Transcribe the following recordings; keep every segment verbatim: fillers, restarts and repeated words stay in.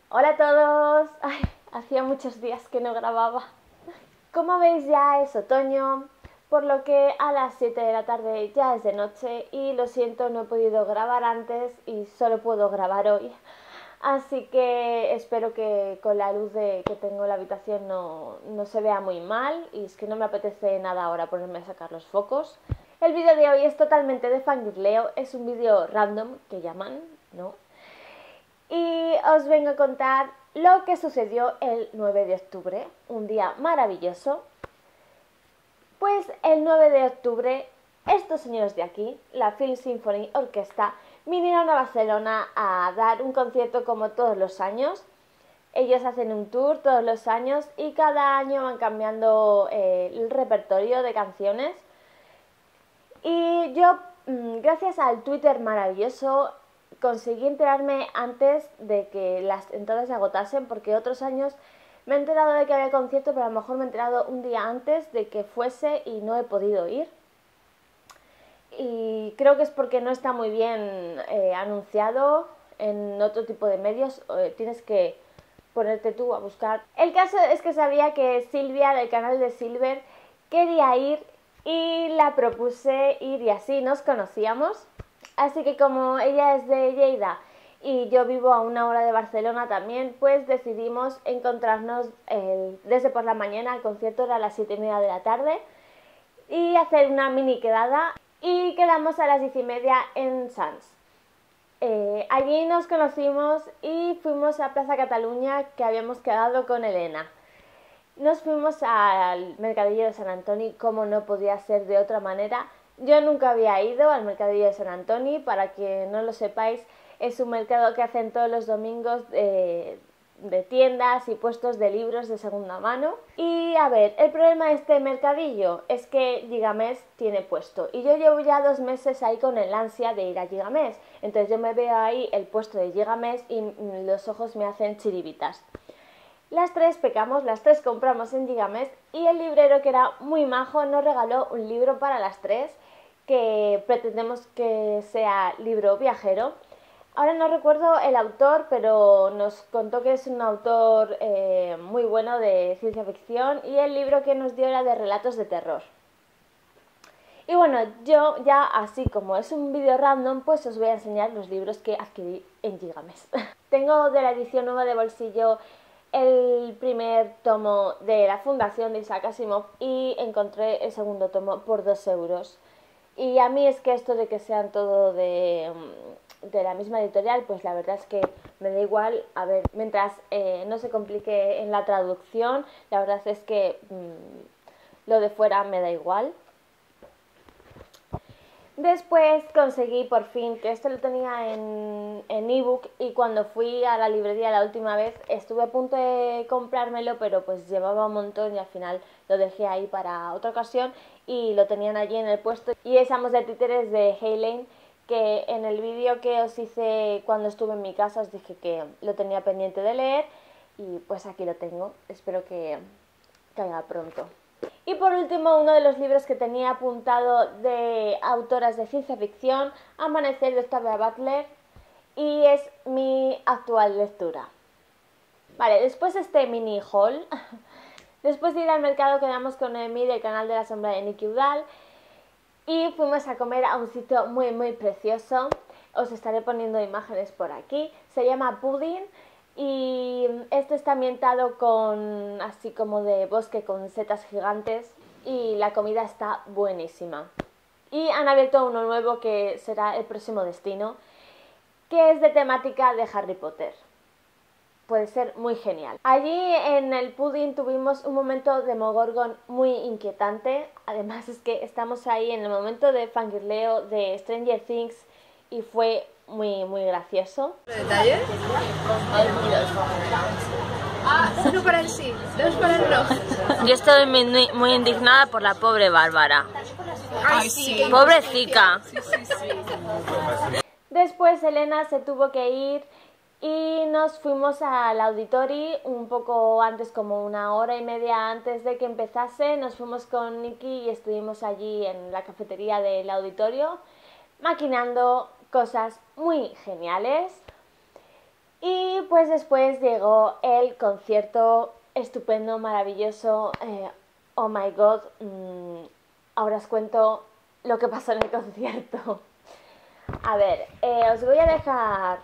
Hola a todos. Ay, hacía muchos días que no grababa. Como veis ya es otoño, por lo que a las siete de la tarde ya es de noche y lo siento, no he podido grabar antes y solo puedo grabar hoy. Así que espero que con la luz de, que tengo en la habitación no, no se vea muy mal, y es que no me apetece nada ahora ponerme a sacar los focos. El vídeo de hoy es totalmente de fangirleo, es un vídeo random que llaman, ¿no? Y os vengo a contar lo que sucedió el nueve de octubre, un día maravilloso. Pues el nueve de octubre, estos señores de aquí, la Film Symphony Orchestra, vinieron a Barcelona a dar un concierto como todos los años. Ellos hacen un tour todos los años y cada año van cambiando eh, el repertorio de canciones. Y yo, gracias al Twitter maravilloso, conseguí enterarme antes de que las entradas se agotasen, porque otros años me he enterado de que había concierto, pero a lo mejor me he enterado un día antes de que fuese y no he podido ir. Y creo que es porque no está muy bien eh, anunciado en otro tipo de medios, eh, tienes que ponerte tú a buscar. El caso es que sabía que Silvia, del canal de Silver, quería ir y la propuse ir y así nos conocíamos. Así que como ella es de Lleida y yo vivo a una hora de Barcelona también, pues decidimos encontrarnos el, desde por la mañana. El concierto era a las siete y media de la tarde, y hacer una mini quedada, y quedamos a las diez y media en Sants. Eh, allí nos conocimos y fuimos a Plaza Cataluña, que habíamos quedado con Elena. Nos fuimos al Mercadillo de Sant Antoni, como no podía ser de otra manera. Yo nunca había ido al Mercadillo de Sant Antoni, para que no lo sepáis, es un mercado que hacen todos los domingos de, de tiendas y puestos de libros de segunda mano. Y a ver, el problema de este mercadillo es que Gigamés tiene puesto, y yo llevo ya dos meses ahí con el ansia de ir a Gigamés. Entonces yo me veo ahí el puesto de Gigamés y los ojos me hacen chiribitas. Las tres pecamos, las tres compramos en Gigamés, y el librero, que era muy majo, nos regaló un libro para las tres, que pretendemos que sea libro viajero. Ahora no recuerdo el autor, pero nos contó que es un autor eh, muy bueno de ciencia ficción, y el libro que nos dio era de relatos de terror. Y bueno, yo ya, así como es un vídeo random, pues os voy a enseñar los libros que adquirí en Gigamés. Tengo de la edición nueva de bolsillo el primer tomo de La Fundación de Isaac Asimov, y encontré el segundo tomo por dos euros. Y a mí es que esto de que sean todo de, de la misma editorial, pues la verdad es que me da igual. A ver, mientras eh, no se complique en la traducción, la verdad es que mmm, lo de fuera me da igual. Después conseguí por fin, que esto lo tenía en, en ebook, y cuando fui a la librería la última vez estuve a punto de comprármelo, pero pues llevaba un montón y al final lo dejé ahí para otra ocasión, y lo tenían allí en el puesto. Y es Amos de Títeres de Heinlein, que en el vídeo que os hice cuando estuve en mi casa os dije que lo tenía pendiente de leer, y pues aquí lo tengo. Espero que caiga pronto. Y por último, uno de los libros que tenía apuntado de autoras de ciencia ficción, Amanecer de Octavia Butler, y es mi actual lectura. Vale, después de este mini haul, después de ir al mercado, quedamos con Emi del canal de La Sombra de Nicky Udall y fuimos a comer a un sitio muy muy precioso. Os estaré poniendo imágenes por aquí. Se llama Pudding, y este está ambientado con así como de bosque con setas gigantes, y la comida está buenísima. Y han abierto uno nuevo que será el próximo destino, que es de temática de Harry Potter. Puede ser muy genial. Allí en el Pudding tuvimos un momento de Demogorgon muy inquietante. Además es que estamos ahí en el momento de fangirleo de Stranger Things y fue muy muy gracioso. ¿Detalles? Ah, uno para el sí, dos para el no. Yo estoy muy, muy indignada por la pobre Bárbara. Ay, sí. Pobrecita. Sí, sí, sí. Después Elena se tuvo que ir y nos fuimos al Auditori un poco antes, como una hora y media antes de que empezase. Nos fuimos con Nicky y estuvimos allí en la cafetería del auditorio maquinando cosas muy geniales. Y pues después llegó el concierto estupendo, maravilloso, eh, oh my god, mmm, ahora os cuento lo que pasó en el concierto. A ver, eh, os voy a dejar,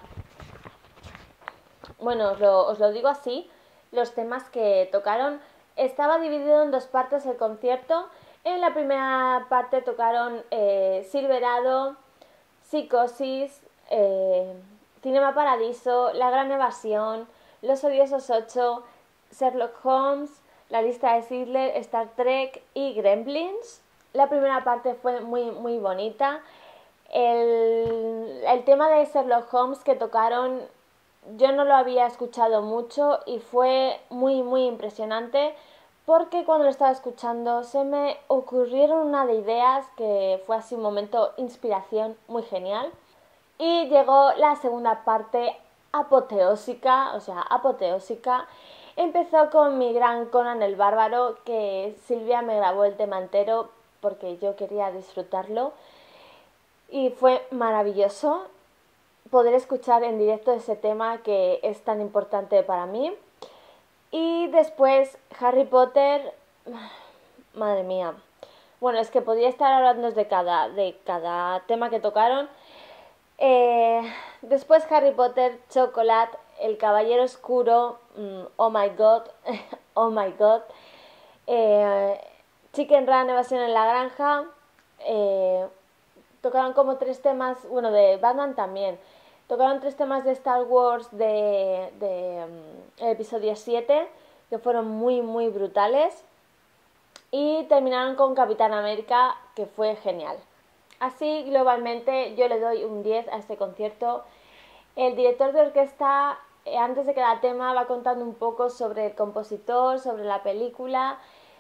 bueno, os lo, os lo digo así, los temas que tocaron. Estaba dividido en dos partes el concierto. En la primera parte tocaron eh, Silverado, Psicosis, eh, Cinema Paradiso, La Gran Evasión, Los Odiosos ocho, Sherlock Holmes, La Lista de Schindler, Star Trek y Gremlins. La primera parte fue muy, muy bonita. El, el tema de Sherlock Holmes que tocaron yo no lo había escuchado mucho y fue muy, muy impresionante, porque cuando lo estaba escuchando se me ocurrieron una de ideas que fue así un momento inspiración muy genial. Y llegó la segunda parte apoteósica, o sea, apoteósica. Empezó con mi gran Conan el Bárbaro, que Silvia me grabó el tema entero porque yo quería disfrutarlo. Y fue maravilloso poder escuchar en directo ese tema que es tan importante para mí. Y después Harry Potter, madre mía. Bueno, es que podría estar hablando de cada, de cada tema que tocaron. Eh, después Harry Potter, Chocolate, El Caballero Oscuro, mm, oh my god, oh my god. Eh, Chicken Run, Evasión en la Granja. Eh, tocaron como tres temas, bueno, de Batman también. Tocaron tres temas de Star Wars de, de um, el episodio siete, que fueron muy, muy brutales. Y terminaron con Capitán América, que fue genial. Así, globalmente, yo le doy un diez a este concierto. El director de orquesta, eh, antes de cada tema, va contando un poco sobre el compositor, sobre la película.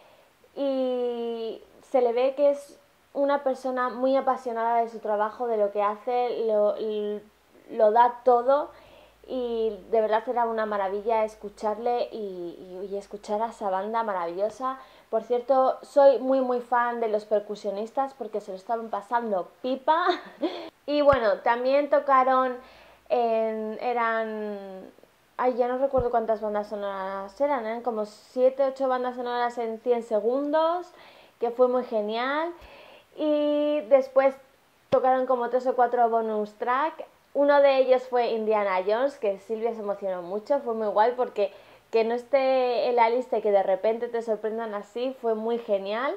Y se le ve que es una persona muy apasionada de su trabajo, de lo que hace, lo, lo da todo, y de verdad era una maravilla escucharle y, y, y escuchar a esa banda maravillosa. Por cierto, soy muy muy fan de los percusionistas porque se lo estaban pasando pipa. Y bueno, también tocaron, en, eran, ay, ya no recuerdo cuántas bandas sonoras eran, eran como siete ocho bandas sonoras en cien segundos, que fue muy genial. Y después tocaron como tres o cuatro bonus track. Uno de ellos fue Indiana Jones, que Silvia se emocionó mucho, fue muy guay porque que no esté en la lista y que de repente te sorprendan así fue muy genial.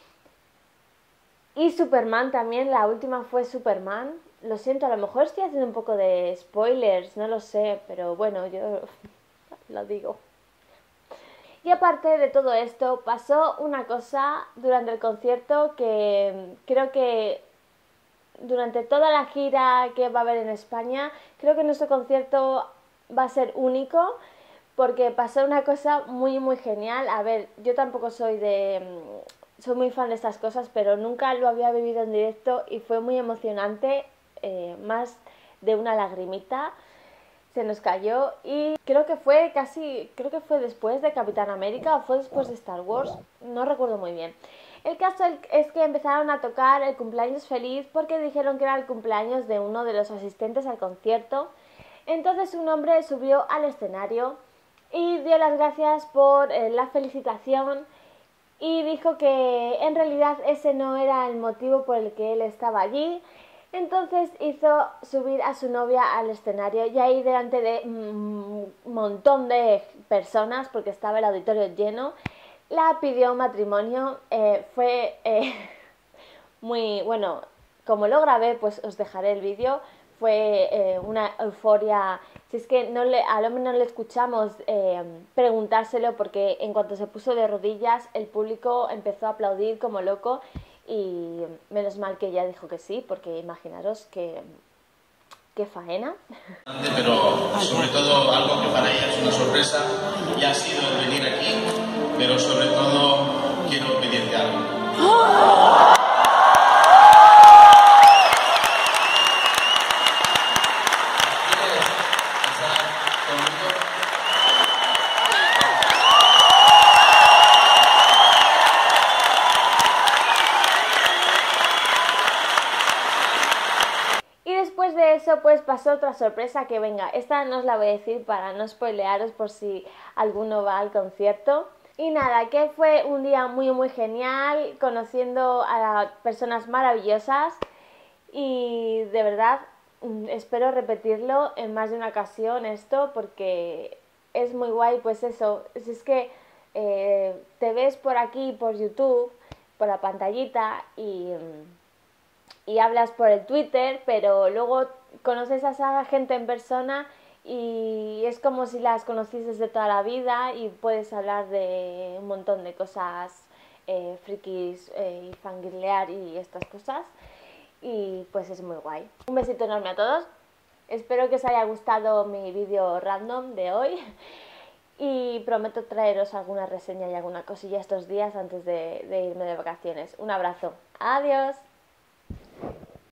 Y Superman también, la última fue Superman. Lo siento, a lo mejor estoy haciendo un poco de spoilers, no lo sé, pero bueno, yo lo digo. Y aparte de todo esto, pasó una cosa durante el concierto que creo que durante toda la gira que va a haber en España, creo que nuestro concierto va a ser único, porque pasó una cosa muy muy genial. A ver, yo tampoco soy de soy muy fan de estas cosas, pero nunca lo había vivido en directo y fue muy emocionante, eh, más de una lagrimita se nos cayó. Y creo que fue casi, creo que fue después de Capitán América o fue después de Star Wars, no recuerdo muy bien. El caso es que empezaron a tocar el cumpleaños feliz porque dijeron que era el cumpleaños de uno de los asistentes al concierto. Entonces un hombre subió al escenario y dio las gracias por eh, la felicitación, y dijo que en realidad ese no era el motivo por el que él estaba allí. Entonces hizo subir a su novia al escenario y ahí delante de un montón de personas, porque estaba el auditorio lleno, la pidió matrimonio. Eh, fue eh, muy bueno, como lo grabé pues os dejaré el vídeo. Fue eh, una euforia. Si es que no le, al hombre no le escuchamos eh, preguntárselo, porque en cuanto se puso de rodillas el público empezó a aplaudir como loco, y menos mal que ella dijo que sí, porque imaginaros que qué faena. Pero sobre todo algo que para ella es una sorpresa y ha sido el venir aquí, pero sobre todo quiero pedirte algo. ¡Oh! Pero pues pasó otra sorpresa que venga, esta no os la voy a decir para no spoilearos por si alguno va al concierto. Y nada, que fue un día muy muy genial, conociendo a personas maravillosas y de verdad espero repetirlo en más de una ocasión esto porque es muy guay, pues eso, es, es que eh, te ves por aquí, por YouTube, por la pantallita y, y hablas por el Twitter, pero luego conoces a esa gente en persona y es como si las conocieses de toda la vida y puedes hablar de un montón de cosas eh, frikis eh, y fangirlear y estas cosas y pues es muy guay. Un besito enorme a todos, espero que os haya gustado mi vídeo random de hoy y prometo traeros alguna reseña y alguna cosilla estos días antes de, de irme de vacaciones. Un abrazo, adiós.